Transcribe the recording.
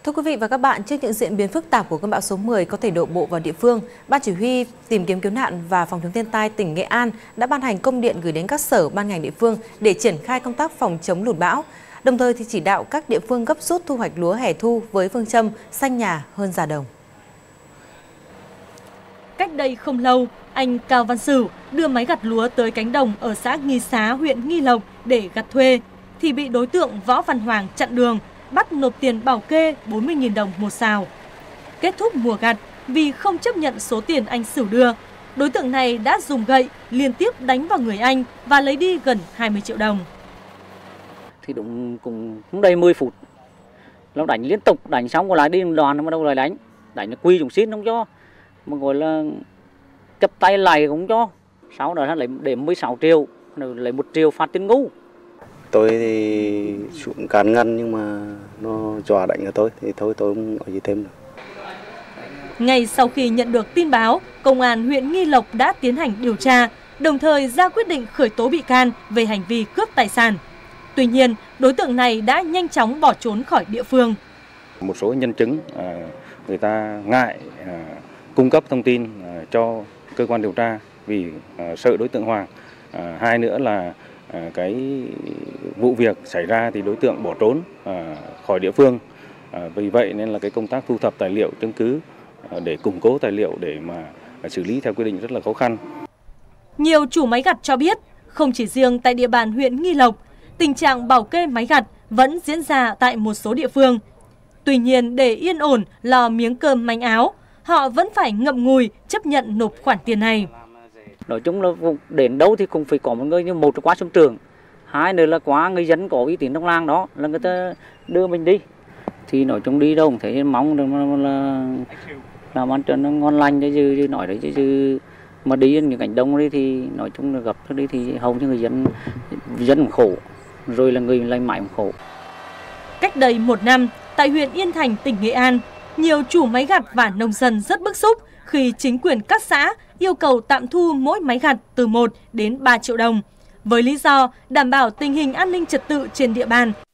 Thưa quý vị và các bạn, trước những diễn biến phức tạp của cơn bão số 10 có thể đổ bộ vào địa phương, Ban Chỉ huy Tìm kiếm cứu nạn và Phòng chống thiên tai tỉnh Nghệ An đã ban hành công điện gửi đến các sở ban ngành địa phương để triển khai công tác phòng chống lụt bão. Đồng thời thì chỉ đạo các địa phương gấp rút thu hoạch lúa hè thu với phương châm xanh nhà hơn già đồng. Cách đây không lâu, anh Cao Văn Sửu đưa máy gặt lúa tới cánh đồng ở xã Nghi Xá, huyện Nghi Lộc để gặt thuê thì bị đối tượng Võ Văn Hoàng chặn đường, bắt nộp tiền bảo kê 40.000 đồng một sào. Kết thúc mùa gặt, vì không chấp nhận số tiền anh Sửu đưa, đối tượng này đã dùng gậy liên tiếp đánh vào người anh và lấy đi gần 20 triệu đồng. Thì đúng cũng không đầy 10 phút, nó đánh liên tục, đánh xong rồi lại đi đoàn mà đâu lại đánh nó quy dùng xít không cho, mà gọi là chấp tay lại cũng cho. Sau đó lấy để 16 triệu, lấy 1 triệu phạt tiền ngu. Tôi thì xuống can ngăn nhưng mà nó dọa đánh ở tôi thì thôi tôi không nói gì thêm được. Ngay sau khi nhận được tin báo, Công an huyện Nghi Lộc đã tiến hành điều tra, đồng thời ra quyết định khởi tố bị can về hành vi cướp tài sản. Tuy nhiên, đối tượng này đã nhanh chóng bỏ trốn khỏi địa phương. Một số nhân chứng người ta ngại cung cấp thông tin cho cơ quan điều tra vì sợ đối tượng Hoàng. Hai nữa là cái vụ việc xảy ra thì đối tượng bỏ trốn khỏi địa phương. Vì vậy nên là cái công tác thu thập tài liệu chứng cứ để củng cố tài liệu để mà xử lý theo quy định rất là khó khăn. Nhiều chủ máy gặt cho biết, không chỉ riêng tại địa bàn huyện Nghi Lộc, tình trạng bảo kê máy gặt vẫn diễn ra tại một số địa phương. Tuy nhiên, để yên ổn lo miếng cơm manh áo, họ vẫn phải ngậm ngùi chấp nhận nộp khoản tiền này. Nói chung là đến đâu thì cũng phải có một người, như một là quá sớm trường, hai nữa là quá người dân có uy tín trong làng đó là người ta đưa mình đi. Thì nói chung đi đâu cũng thấy mong được là làm ăn cho nó ngon lành chứ nói đấy chứ mà đi những cảnh đông đi thì nói chung là gặp đi thì hầu như người dân cũng khổ, rồi là người lành mãi cũng khổ. Cách đây 1 năm, tại huyện Yên Thành, tỉnh Nghệ An, nhiều chủ máy gặt và nông dân rất bức xúc khi chính quyền các xã yêu cầu tạm thu mỗi máy gặt từ 1 đến 3 triệu đồng, với lý do đảm bảo tình hình an ninh trật tự trên địa bàn.